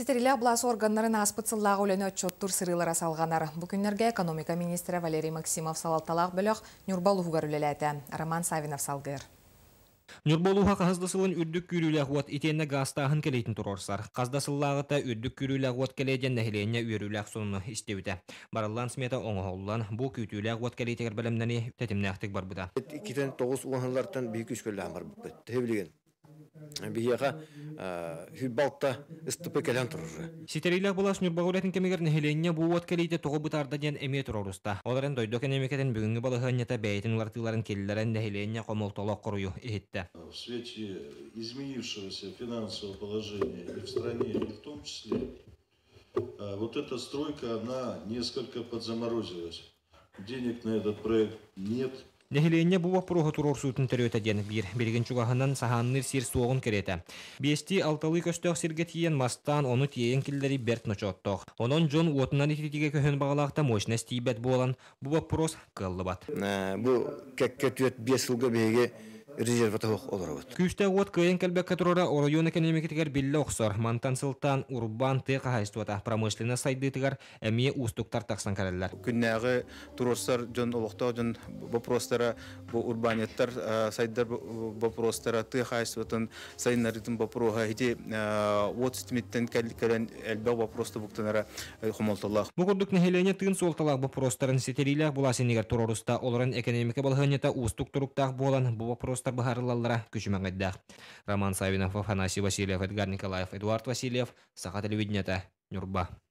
Ситерилях бласы органнарын аспытсыллағы өлені отчоттур сырылара салғанар. Бүкіннерге экономика министрі Валерий Максимов салалталақ бөліқ Нюрбал ұғығар өлеләді. Роман Савинов салғыр. Нюрболуха каздасылын үрдүк күрүлэх вот итенне гастаһын келейтин турорсар. Каздасыллагыта үрдүк күрүлэх вот келеден нехиленне үрүлэх сонуну истебите. Бараллан смета оңоллан бу күтүлэх вот келейтигер белемнени тетимнехтик бар буда. Икитен 9 уанлардан бийик үч көлләм бар бу. Тевлеген. Бияга хүбалта истипе келен турur. Ситерилэх булас Нюрбагулатын кемигер нехиленне бу вот келейте тогы бутарда ден эме туроруста. Оларын дойдок энемекетен бүгүнгү балыгынята бәйтин лартыларын келлерен нехиленне комолтолок курую ихитте. В свете изменившегося финансового положения и в стране, и в том числе, вот эта стройка, она несколько подзаморозилась. Денег на этот проект нет. Нехиленне бу вопросу турорсутун терөтө ден бирген чугаһынан саханныр сир суогун керете. Бести алталы көстөк сиргетиен мастан оны тиен киллери берт ночотток. Онон жон уотунан ититиге көһөн багалакта мощность тибет болан бу вопрос кыллыбат. Бу кеккетүет 5 жылга беге резервата олорот. Күстә вот кыйын келбекке турара район экономикатыгар билле оксор. Мантан сылтан урбан ты кахайствата промышленно сайдытыгар эми устуктар таксан караллар. Күннәге турорсар жон олокто жон вопростара бу урбанеттар сайдар вопростара ты кахайстватын сайнарытын вопрога хити вот стимиттен келен элбе вопросты буктанара хомолталлах. Бу курдук нехелене тын солталак вопростарын сетерилях буласынигер туроруста оларын экономика балгынята устук туруктак болан бу вопрос Бахарлаллара күчүмәңгәддә. Роман Савинов, Афанасий Васильев, Эдгар Николаев, Эдуард Васильев, Саха телевидениета, Нюрба.